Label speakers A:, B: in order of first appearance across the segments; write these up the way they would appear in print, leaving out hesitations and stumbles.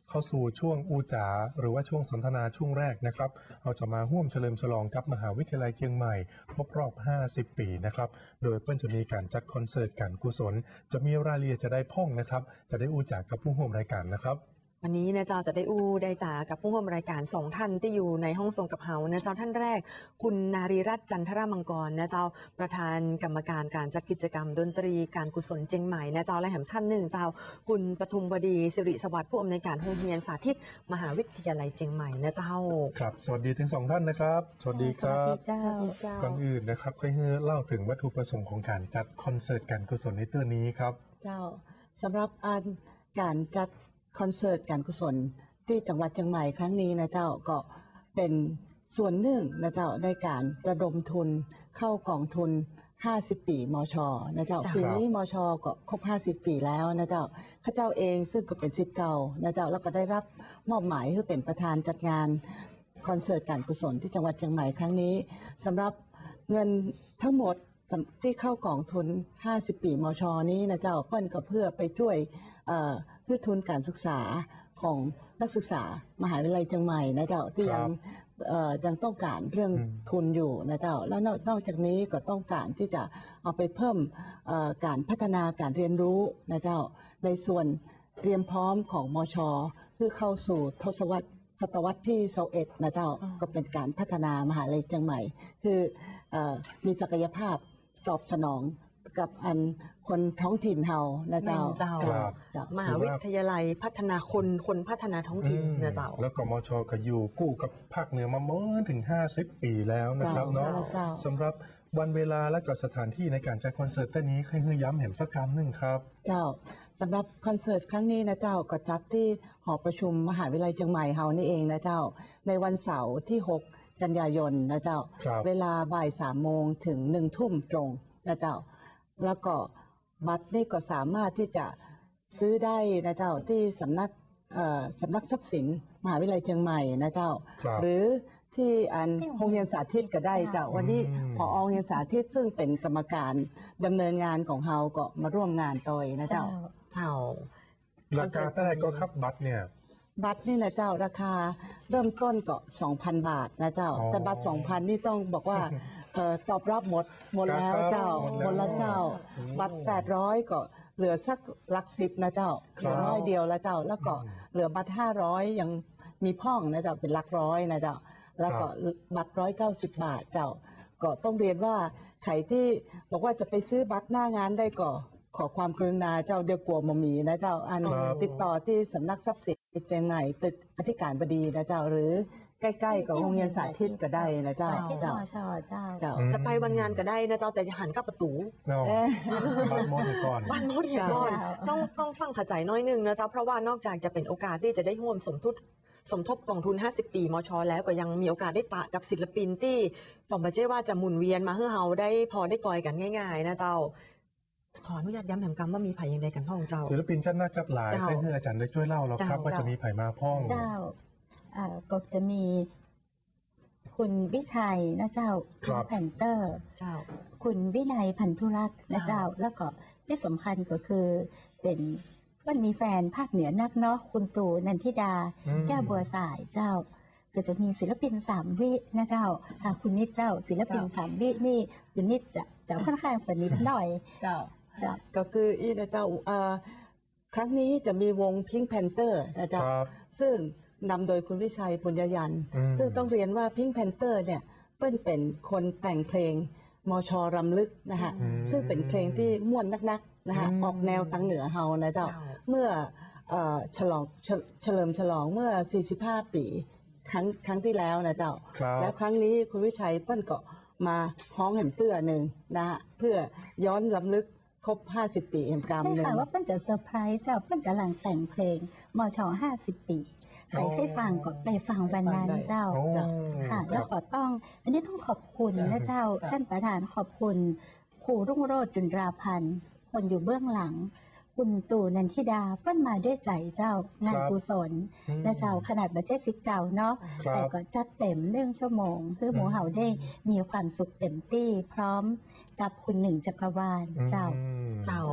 A: เข้าสู่ช่วงอูจ๋าหรือว่าช่วงสนทนาช่วงแรกนะครับเราจะมาร่วมเฉลิมฉลองกับมหาวิทยาลัยเชียงใหม่ครบรอบ50 ปีนะครับโดยเพิ่นจะมีการจัดคอนเสิร์ตการกุศลจะมีรายละเอียดจะได้พ่องนะครับจะได้อูจ๋ากับผู้ร่วมรายการนะครับ
B: วันนี้นะเจ้าจะได้ได้จ่ากับผู้ร่วมรายการ2ท่านที่อยู่ในห้องส่งกับเฮานะเจ้าท่านแรกคุณนารีรัตน์จันทรมังกรนะเจ้าประธานกรรมการการจัดกิจกรรมดนตรีการกุศลเชียงใหม่นะเจ้าและแถมท่านหนึ่งเจ้าคุณปทุมวดีสิริสวัสดิ์ผู้อำนวยการโรงเรียนสาธิตมหาวิทยาลัยเชียงใหม่นะเจ้า
A: ครับสวัสดีทั้ง2ท่านนะครับสวัสดีครับ
C: สวัสดีเจ้า
A: ก่อนอื่นนะครับค่อยเล่าถึงวัตถุประสงค์ของการจัดคอนเสิร์ตการกุศลในเตื้อนี้ครับ
C: เจ้าสำหรับการจัดคอนเสิร์ตการกุศลที่จังหวัดเชียงใหม่ครั้งนี้นะเจ้าก็เป็นส่วนหนึ่งนะเจ้าในการระดมทุนเข้ากองทุน50 ปีมชนะเจ้าปีนี้มชก็ครบ50 ปีแล้วนะเจ้าข้าเจ้าเองซึ่งก็เป็นศิษย์เก่านะเจ้าแล้วก็ได้รับมอบหมายให้เป็นประธานจัดงานคอนเสิร์ตการกุศลที่จังหวัดเชียงใหม่ครั้งนี้สำหรับเงินทั้งหมดที่เข้ากองทุน50 ปีมชนี้นะเจ้าเปิ้นก็เพื่อไปช่วยเพื่อทุนการศึกษาของนักศึกษามหาวิทยาลัยเชียงใหม่นะเจ้าที่ยังต้องการเรื่องทุนอยู่นะเจ้าแล้วนอกจากนี้ก็ต้องการที่จะเอาไปเพิ่มการพัฒนาการเรียนรู้นะเจ้าในส่วนเตรียมพร้อมของมชเพื่อเข้าสู่ศตวรรษที่21นะเจ้าก็เป็นการพัฒนามหาวิทยาลัยเชียงใหม่คือมีศักยภาพตอบสนองกับคนท้องถิ่นเฮานะเจ้าม
B: หาวิทยาลัยพัฒนาคนพัฒนาท้องถิ่นนะเจ้า
A: แล้วก็มชก็อยู่กู้กับภาคเหนือมาเมื่อถึง50 ปีแล้วนะครับเนาะสำหรับวันเวลาและก็สถานที่ในการจัดคอนเสิร์ตนี้เคยย้ำแหมสักคำหนึ่งครับ
C: เจ้าสำหรับคอนเสิร์ตครั้งนี้นะเจ้าก็จัดที่หอประชุมมหาวิทยาลัยเชียงใหม่เฮานี่เองนะเจ้าในวันเสาร์ที่6 กันยายนนะเจ้าเวลาบ่าย 3 โมงถึง 1 ทุ่มตรงนะเจ้าแล้วก็บัตรนี่ก็สามารถที่จะซื้อได้นะเจ้าที่สำนักทรัพย์สินมหาวิทยาลัยเชียงใหม่นะเจ้าหรือที่โรงเรียนสาธิตก็ได้เจ้าวันนี้ผอ.โรงเรียนสาธิตซึ่งเป็นกรรมการดำเนินงานของเฮาก็มาร่วมงานต่อยนะเจ้า
A: ราคาเท่าไหร่ก็ครับบัตรเนี่ย
C: บัตรนี่นะเจ้าราคาเริ่มต้นก็ 2,000 บาทนะเจ้าแต่บัตร 2,000 นี่ต้องบอกว่าตอบรับหมดแล้วเจ้าหมดแล้วเจ้าบัตร800ก็เหลือสักหลัก10นะเจ้าเหลือน้อยเดียวแล้วเจ้าแล้วก็เหลือบัตร500ยังมีพ่องนะเจ้าเป็นหลักร้อยนะเจ้าแล้วก็บัตร190 บาทเจ้าก็ต้องเรียนว่าใครที่บอกว่าจะไปซื้อบัตรหน้างานได้ก็ขอความกรุณาเจ้าเดี๋ยวกลัวบ่มีนะเจ้าติดต่อที่สำนักทรัพย์สินเชียงใหม่ตึกอธิการบดีนะเจ้าหรือใกล้ๆกับโรงเรียนสาธิตก็ได้นะเจ้า
B: จะไปวันงานก็ได้นะเจ้าแต่อย่าหันกับประตู
A: บ้านมดก่อน
B: ต้องฟังขจายน้อยนึงนะเจ้าเพราะว่านอกจากจะเป็นโอกาสที่จะได้ร่วมสมทบกองทุน50 ปีมชแล้วก็ยังมีโอกาสได้ปะกับศิลปินที่ต่อมาเจ้ว่าจะหมุนเวียนมาให้เฮาได้พอได้กอยกันง่ายๆนะเจ้าขออนุญาตย้ำแหมกรรมว่ามีไผ่ยังไงกันพ่องเจ้า
A: ศิลปินชั้นหน้าจัดหลายให้อาจารย์ได้ช่วยเล่าเราครับว่าจะมีไผ่มาพ่อง
D: เจ้าก็จะมีคุณวิชัยนะเจ้าแพนเตอร์คุณวินัยพันธุรัตน์นะเจ้าแล้วก็ที่สำคัญก็คือเป็นมันมีแฟนภาคเหนือนักเนาะคุณตู่นันทิดาแก้วบัวสายเจ้าก็จะมีศิลปิน3 วินะเจ้าคุณนิดเจ้าศิลปิน3 วินี่คุณนิดจะค่อนข้างสนิทหน่อย
C: เจ้าก็คือนะเจ้าครั้งนี้จะมีวงพิงค์แพนเตอร์นะเจ้าซึ่งนำโดยคุณวิชัยปุญญยันต์ซึ่งต้องเรียนว่าพิงค์แพนเตอร์เนี่ยเป็นคนแต่งเพลงมช.รำลึกนะฮะซึ่งเป็นเพลงที่ม่วนนักๆนะฮะออกแนวทางเหนือเฮานะเจ้าเมื่อเฉลิมฉลองเมื่อ45 ปีครั้งที่แล้วนะเจ้าแล้วครั้งนี้คุณวิชัยเปิ้นก็มาฮ้องแห่มเตื้อหนึ่งนะฮะเพื่อย้อนรำลึกครบ50 ปีแห่งกรรมหนึ่ง
D: ได้ค่ะว่าเปิ้นจะเซอร์ไพรส์เจ้าเปิ้นกำลังแต่งเพลงมช50 ปีใครให้ฟังก็ไปฟังวันนั้นเจ้าค่ะแล้วก็อันนี้ต้องขอบคุณนะเจ้าท่านประธานขอบคุณครูรุ่งโรจน์จุนราพันธ์คนอยู่เบื้องหลังคุณตู่นันทิดาเปิ้นมาด้วยใจเจ้างานกุศลนะเจ้าขนาดบัดเจ็ต10 เก่าเนาะแต่ก็จัดเต็ม1 ชั่วโมงเพื่อหมู่เฮาได้มีความสุขเต็มที่พร้อมกับคุณ1 จักรวาลเจ้า
B: ใน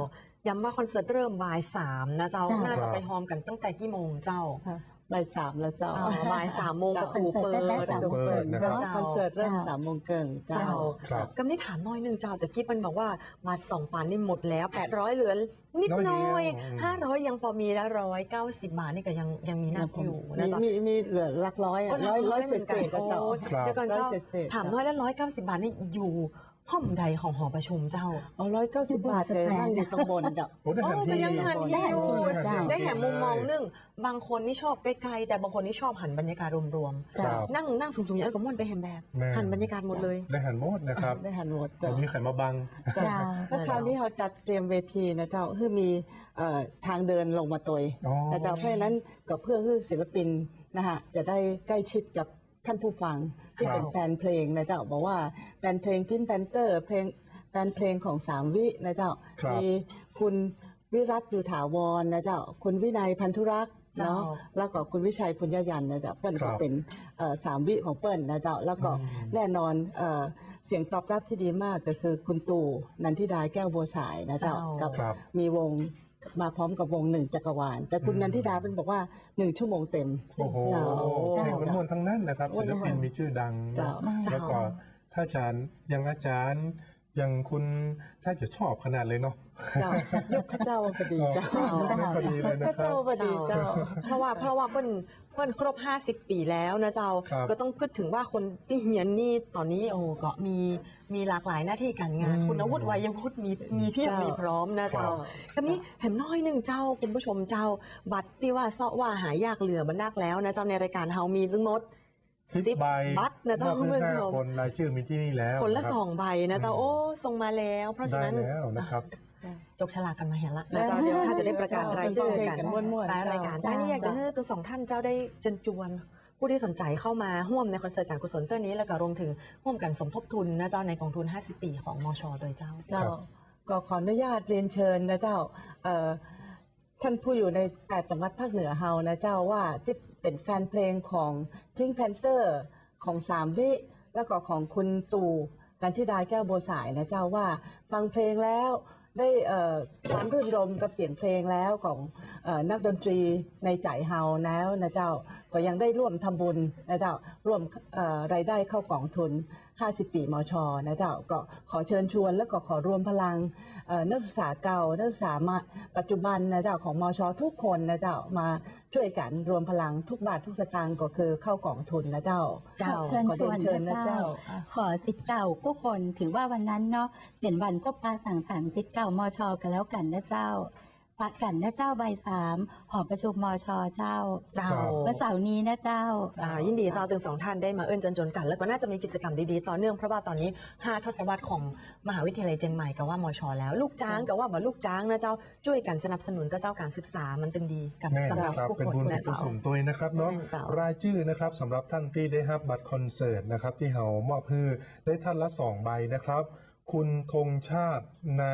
B: ย้ำว่าคอนเสิร์ตเริ่มบ่าย3นะเจ้า
D: เจ้า
B: น่าจะไปฮอมกันตั้งแต่กี่โมงเจ้า
C: บ่ายสามแล้วเจ้า
B: บ่าย3 โมงประตู
D: คอนเสิร์ต
B: เปิด
D: ตั้งแต่
C: ประตูเปิด
A: นะ
C: นะ
A: ค
C: ค
A: รั
C: รับ บคอนเสิร์ตเริ่ม
D: เจ้า
C: 3 โมงครึ่งเจ้า
B: เจ้า
A: ครับ
B: กำนี้ถามน้อยหนึงเจ้าแต่กี้มันบอกว่าบัตร2 ปันนี่หมดแล้ว800เหลือนิด
A: น้
B: น้
A: อ
B: อย ย
A: เดียว
B: 500ยังพอมีแล้ว190 บาทนี่ก็ยังมีนับอยู่นะเจ้า
C: มีเหลือหลักร้อยอ่ะร้อยเศษๆก็เจ้า
A: ครับ
B: เดี๋ยวก่อนเจ้า
C: ร้อยเศษๆ
B: ถามน้อยแล้ว190 บาทนี่อยู่ห้องใดของหอประชุมเจ้า
C: เอา190 บาทเลยนั่งอยู่ข้างบนเจ้า
A: โอ้ได้หัน
B: โอ้
A: ที
B: แต่ยังหัน
D: ได้หันทีเจ้า
B: ได้แห่มุมมองนึงบางคนนี่ชอบใกล้ๆแต่บางคนนี่ชอบหันบรรยากาศรวม
A: ครับ
B: ๆนั่งสูงๆอย่างนั้นก็ม่วนไปแฮมแบบ
A: แม่
B: หันบรรยากาศหมดเลย
A: ได้หันหมดนะครับ
C: ได้หันหมด
A: แต่
C: เจ้า
A: มีไข่มาบัง
D: เจ้า
C: แล้วคราวนี้เขาจัดเตรียมเวทีนะเจ้าคือมีทางเดินลงมาตัว
A: อ๋อ
C: นะเจ้าเพราะฉะนั้นก็เพื่อให้ศิลปินนะฮะจะได้ใกล้ชิดกับท่านผู้ฟังที่เป็นแฟนเพลงนะเจ้าบอกว่าแฟนเพลงพินแพนเตอร์แฟนเพลงของ3 วินะเจ้า
A: ครับ
C: มีคุณวิรัตอยู่ถาวรนะเจ้าคุณวินัยพันธุรักษ์เนาะ
B: เจ้า
C: แล้วก็คุณวิชัยพุญญยันต์นะเจ้าเปิ้ล
A: ครั
C: ก็
A: บ
C: เป็น3 วิของเปิ้ลนะเจ้าแล้วก็ แน่นอนเสียงตอบรับที่ดีมากก็คือคุณตู่นันทิดาแก้วบัวสายนะเจ้า
B: เจ้า
C: กับ
A: ครับ
C: มีวงมาพร้อมกับวง1 จักรวาล แต่คุณนันทิดาเป็นบอกว่า1 ชั่วโมงเต็ม
A: โอ้โห
C: เจ้า
A: เพลงมันมวนทั้งนั้นนะครับ
C: ม่ว
A: ศิ
C: น
A: ล
C: ทั้งนั้น
A: ปินมีชื่อดัง
C: เจ้า
A: แล้วก็ถ้าอาจารย์ยังอาจารย์ยังคุณถ้าจะชอบขนาดเลยเนาะ
C: เจ้ายกข้าเจ้าพอดีเจ้า
A: ไม่พอดีเลยนะ
C: ข้า
A: ครั
C: เจ้า
A: บ
C: พอดีเจ้า
B: เพราะว่าเปิ้ลครบ50 ปีแล้วนะเจ้า
A: ครับ
B: ก็ต้องพูดถึงว่าคนที่เฮียนนี่ตอนนี้โอ้ก็มีหลากหลายหน้าที่การงาน คุณอาวุธวัยวุฒิมีเพียบ
C: เจ้ามี
B: มีพร้อมนะเจ้า ทีนี้เห็นน้อยหนึ่งเจ้าคุณผู้ชมเจ้า บัตรที่ว่าเสาะว่าหายากเหลือมันนักแล้วนะเจ้าในรายการเฮามีทั้งหมด
A: 10 ใบ
B: บัตรนะเจ้า
A: เพื่
B: เพื่
A: อ
B: อน
A: ห้า
B: ชม
A: คนรายชื่อมีที่นี่แล้ว
B: คนละ
A: รับ
B: 2 ใบนะเจ้าโอ้ส่งมาแล้ว เพราะฉะ
A: ได้
B: นั้น
A: แล้วนะครับ
B: จกฉลากกันมาเห็นละนะเจ้าเดี๋ยวถ้าจะได้ประกาศรายชื่อกัน
C: ม่วนๆ
B: รายรายการ
C: เจ้า
B: จ้านี่อยากจะให้ตัว2 ท่านเจ้าได้เชิญชวน ผู้ที่สนใจเข้ามาร่วมในคอนเสิร์ตการกุศลเต้นนี้แล้วก็รวมถึงร่วมกันสมทบทุนนะเจ้าในกองทุน50 ปีของมชโดยเจ้า
C: เจ้าก็ขออนุญาตเรียนเชิญนะเจ้าท่านผู้อยู่ใน8 จังหวัดภาคเหนือเฮานะเจ้าว่าที่เป็นแฟนเพลงของ Pink Panther ของ3 วิแล้วก็ของคุณตู่นันทิดาแก้วบัวสายนะเจ้าว่าฟังเพลงแล้วได้ความรื่นรมกับเสียงเพลงแล้วของนักดนตรีในใจเฮาแล้วนะเจ้าก็ยังได้ร่วมทำบุญนะเจ้าร่วมรายได้เข้ากองทุน50 ปีมชนะเจ้าก็ขอเชิญชวนแล้วก็ขอรวมพลังนักศึกษาเก่านักศึกษามาปัจจุบันนะเจ้าของมชทุกคนนะเจ้ามาช่วยกันรวมพลังทุกบาททุกสตางค์ก็คือเข้ากองทุนนะเจ้า
B: เจ้า
D: เชิญชวน
C: ขอเชิญ
D: นะ
C: นะ
D: เจ้า
C: เจ้า
D: ขอสิทธิ์เก่าผู้คนถือว่าวันนั้นเนาะเป็นวันพบปะสังสรรค์สิทธิ์เก่ามชกันแล้วกันนะเจ้าปะกันนะเจ้าบ่าย3หอประชุมมชเจ้า
B: เจ้า
D: วันเสาร์นี้นะเจ้า
B: ยินดีเจ้าถึง2 ท่านได้มาเอื้อนจนกัน แล้วก็น่าจะมีกิจกรรมดีๆต่อเนื่องเพราะว่าตอนนี้5 ทศวรรษของมหาวิทยาลัยเชียงใหม่กับว่ามชแล้วลูกจ้างกับว่าบ่ลูกจ้างนะเจ้าช่วยกันสนับสนุนเจ้าการศึกษามันตึงดีกับ
A: แม่
B: สำหรับ
A: ครับ
B: ผู้
A: เป็น
B: คน
A: บุญ
B: นะ
A: กุ
B: เจ้า
A: ศลตัวนะครับเนาะ
B: แม่นเจ้าร
A: ายชื่อนะครับสำหรับท่านที่ได้รับบัตรคอนเสิร์ตนะครับที่เฮามอบให้ได้ท่านละ2 ใบนะครับ คุณธงชาติ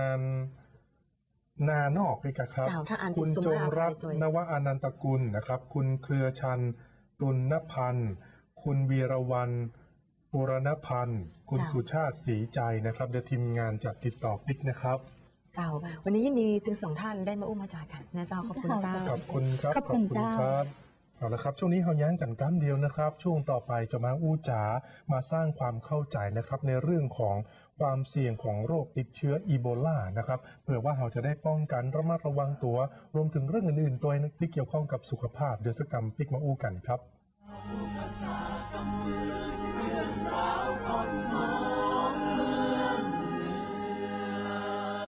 A: นานอกพี่กะครับ
B: เจ้าถ้าอ่านผิด
A: คุณ
B: สุ
A: จ
B: ภาง พ
A: รัต
B: ด้วย
A: นวอนันตกุลนะครับ คุณเครือชันตุลนพันธ์คุณวีรวรรณปุรณพันธ์คุณสุชาติศรีใจนะครับเดี๋ยวทีมงานจะติดต่อปิกนะครับ
B: เจ้า วันนี้ยินดีถึง2 ท่านได้มาอุ้มมาจากกันนะเจ้าขอบคุณเจ้า
A: ขอบคุณครับ
D: ขอบคุณเจ้า
A: ครับเอาละครับช่วงนี้เราย้างกันก้ามเดียวนะครับ ช่วงต่อไปจะมาอู้จ๋ามาสร้างความเข้าใจนะครับในเรื่องของความเสี่ยงของโรคติดเชื้ออีโบลานะครับเพื่อว่าเราจะได้ป้องกันระมัดระวังตัวรวมถึงเรื่องอื่นๆตัวที่เกี่ยวข้องกับสุขภาพเดี๋ยวสักกรรมปิกมาอู้กันครับ